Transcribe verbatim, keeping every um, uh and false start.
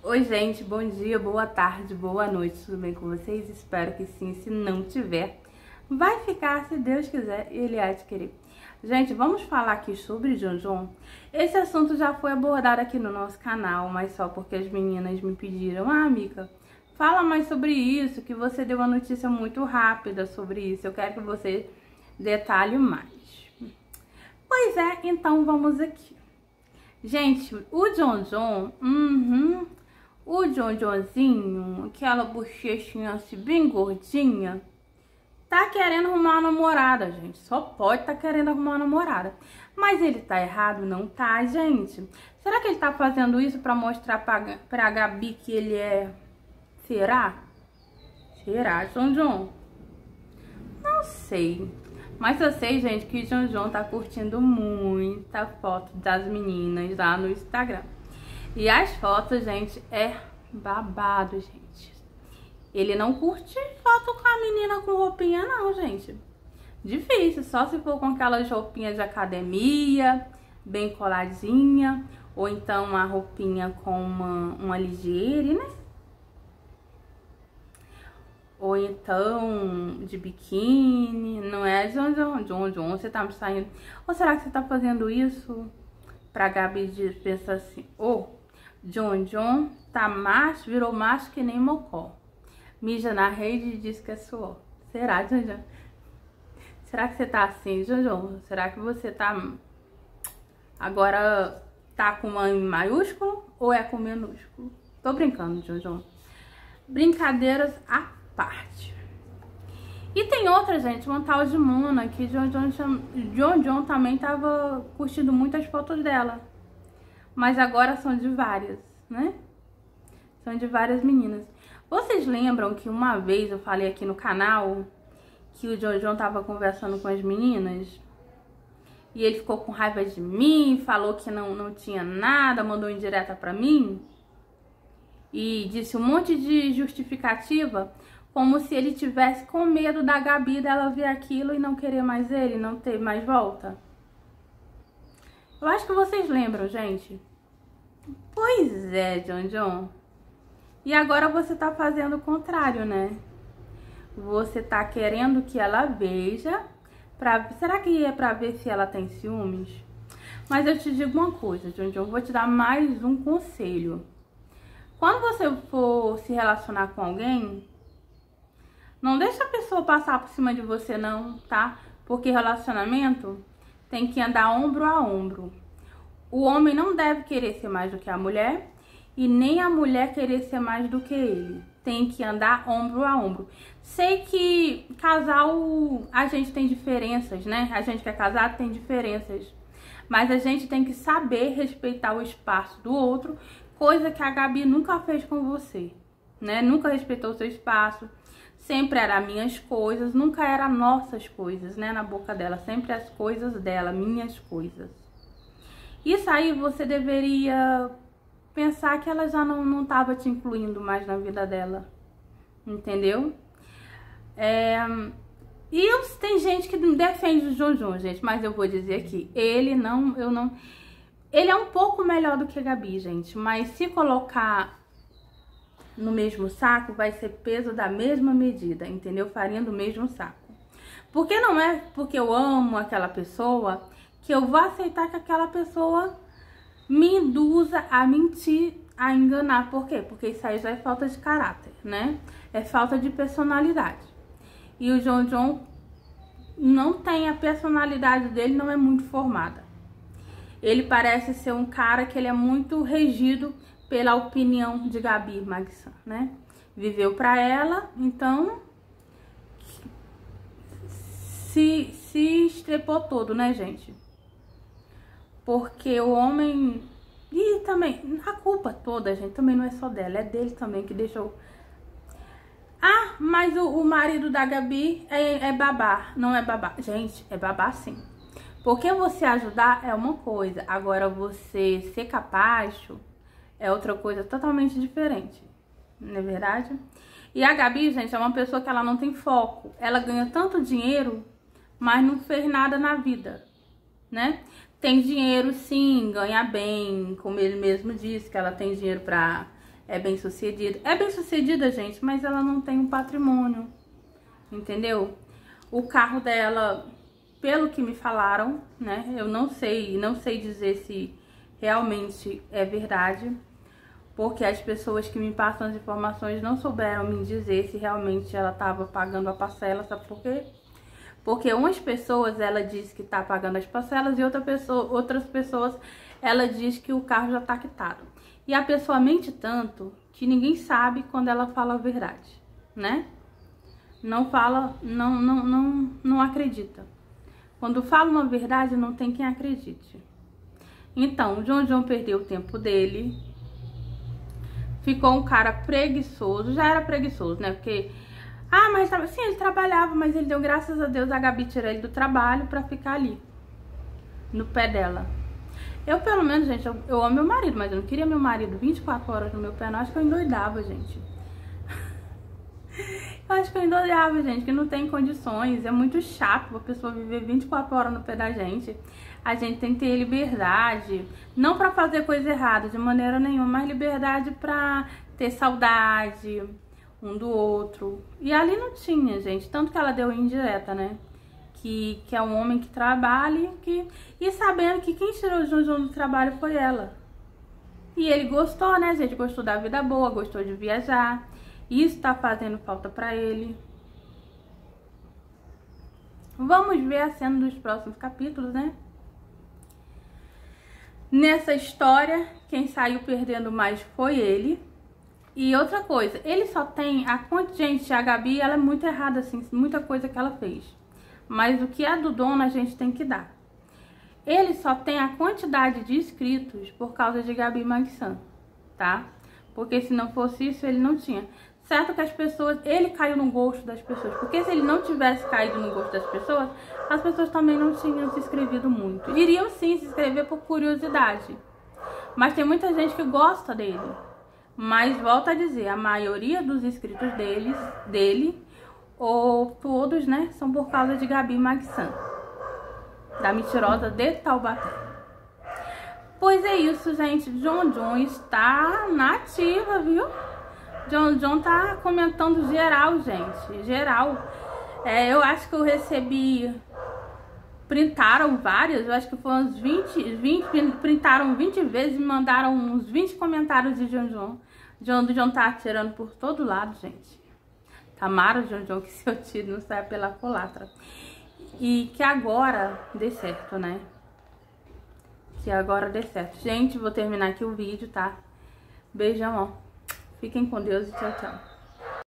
Oi gente, bom dia, boa tarde, boa noite, tudo bem com vocês? Espero que sim, se não tiver, vai ficar se Deus quiser e Ele há de querer. Gente, vamos falar aqui sobre Jojo. Esse assunto já foi abordado aqui no nosso canal, mas só porque as meninas me pediram, ah amiga, fala mais sobre isso, que você deu uma notícia muito rápida sobre isso, eu quero que você detalhe mais. Pois é, então vamos aqui. Gente, o Jojo, uhum, o Jojozinho, aquela bochechinha assim bem gordinha, tá querendo arrumar uma namorada, gente. Só pode tá querendo arrumar uma namorada. Mas ele tá errado? Não tá, gente. Será que ele tá fazendo isso pra mostrar pra, pra Gabi que ele é... Será? Será, Jojo? Não sei. Mas eu sei, gente, que o Jojo tá curtindo muita foto das meninas lá no Instagram. E as fotos, gente, é babado, gente. Ele não curte foto com a menina com roupinha, não, gente. Difícil, só se for com aquelas roupinhas de academia, bem coladinha. Ou então uma roupinha com uma, uma ligeira, né? Ou então de biquíni, não é? John, John, John, John, você tá me saindo. Ou será que você tá fazendo isso pra Gabi pensar assim, ô, oh, John, John tá macho, virou macho que nem mocó. Mija na rede e diz que é suor. Será, John, John? Será que você tá assim, John, John? Será que você tá agora tá com uma em maiúsculo ou é com minúsculo? Tô brincando, John, John. Brincadeiras à parte. E tem outra, gente, uma tal de Mona, que John John, John John também tava curtindo muitas fotos dela. Mas agora são de várias, né? São de várias meninas. Vocês lembram que uma vez eu falei aqui no canal que o John John tava conversando com as meninas? E ele ficou com raiva de mim, falou que não, não tinha nada, mandou indireta pra mim. E disse um monte de justificativa, como se ele tivesse com medo da Gabi dela ver aquilo e não querer mais ele, não ter mais volta. Eu acho que vocês lembram, gente. Pois é, John John. E agora você tá fazendo o contrário, né? Você tá querendo que ela veja. Pra... Será que é pra ver se ela tem ciúmes? Mas eu te digo uma coisa, John John. Vou te dar mais um conselho. Quando você for se relacionar com alguém, não deixa a pessoa passar por cima de você não, tá? Porque relacionamento tem que andar ombro a ombro. O homem não deve querer ser mais do que a mulher e nem a mulher querer ser mais do que ele. Tem que andar ombro a ombro. Sei que casal, a gente tem diferenças, né? A gente que é casado tem diferenças. Mas a gente tem que saber respeitar o espaço do outro, coisa que a Gabi nunca fez com você, né? Nunca respeitou o seu espaço, sempre era minhas coisas, nunca era nossas coisas, né? Na boca dela, sempre as coisas dela, minhas coisas. Isso aí você deveria pensar que ela já não, não tava te incluindo mais na vida dela, entendeu? É... E eu, tem gente que defende o Jojo, gente, mas eu vou dizer aqui, ele não, eu não... Ele é um pouco melhor do que a Gabi, gente, mas se colocar no mesmo saco, vai ser peso da mesma medida, entendeu? Farinha do mesmo saco. Porque não é porque eu amo aquela pessoa que eu vou aceitar que aquela pessoa me induza a mentir, a enganar. Por quê? Porque isso aí já é falta de caráter, né? É falta de personalidade. E o John John não tem, a personalidade dele não é muito formada. Ele parece ser um cara que ele é muito regido pela opinião de Gabi Magsan, né? Viveu pra ela, então se, se estrepou todo, né, gente? Porque o homem... E também, a culpa toda, gente, também não é só dela, é dele também que deixou... Ah, mas o, o marido da Gabi é, é babá, não é babá. Gente, é babá sim. Porque você ajudar é uma coisa, agora você ser capacho é outra coisa totalmente diferente, não é verdade? E a Gabi, gente, é uma pessoa que ela não tem foco. Ela ganha tanto dinheiro, mas não fez nada na vida, né? Tem dinheiro sim, ganha bem, como ele mesmo disse, que ela tem dinheiro pra é bem sucedida. É bem sucedida, gente, mas ela não tem um patrimônio, entendeu? O carro dela, pelo que me falaram, né? Eu não sei, não sei dizer se realmente é verdade, porque as pessoas que me passam as informações não souberam me dizer se realmente ela estava pagando a parcela, sabe por quê? Porque umas pessoas ela diz que está pagando as parcelas e outra pessoa, outras pessoas ela diz que o carro já está quitado. E a pessoa mente tanto que ninguém sabe quando ela fala a verdade, né? Não fala, não, não, não, não acredita. Quando fala uma verdade, não tem quem acredite. Então, o John John perdeu o tempo dele. Ficou um cara preguiçoso. Já era preguiçoso, né? Porque... Ah, mas sim, ele trabalhava, mas ele deu graças a Deus a Gabi tirar ele do trabalho pra ficar ali, no pé dela. Eu, pelo menos, gente, eu, eu amo meu marido, mas eu não queria meu marido vinte e quatro horas no meu pé, não. Acho que eu endoidava, gente. Eu acho que eu endoidava, gente, que não tem condições. É muito chato a pessoa viver vinte e quatro horas no pé da gente. A gente tem que ter liberdade, não pra fazer coisa errada, de maneira nenhuma, mas liberdade pra ter saudade um do outro. E ali não tinha, gente. Tanto que ela deu indireta, né? Que, que é um homem que trabalha que, e sabendo que quem tirou o John John do trabalho foi ela. E ele gostou, né, gente? Gostou da vida boa, gostou de viajar. Isso tá fazendo falta pra ele. Vamos ver a cena dos próximos capítulos, né? Nessa história, quem saiu perdendo mais foi ele. E outra coisa, ele só tem a quantidade, gente, a Gabi, ela é muito errada, assim, muita coisa que ela fez. Mas o que é do dono, a gente tem que dar. Ele só tem a quantidade de inscritos por causa de Gabi Magsan, tá? Porque se não fosse isso, ele não tinha. Certo que as pessoas, ele caiu no gosto das pessoas. Porque se ele não tivesse caído no gosto das pessoas, as pessoas também não tinham se inscrevido muito. Iriam sim se inscrever por curiosidade. Mas tem muita gente que gosta dele. Mas volto a dizer, a maioria dos inscritos deles, dele, ou todos, né, são por causa de Gabi Magsan, da mentirosa de Taubaté. Pois é isso, gente. John John está na ativa, viu? John John tá comentando geral, gente. Geral. É, eu acho que eu recebi... Printaram várias, eu acho que foram uns vinte, vinte, printaram vinte vezes e mandaram uns vinte comentários de John John. John John tá atirando por todo lado, gente. Tamara, John John, que seu tiro não sai pela culatra. E que agora dê certo, né? Que agora dê certo. Gente, vou terminar aqui o vídeo, tá? Beijão, ó. Fiquem com Deus e tchau, tchau.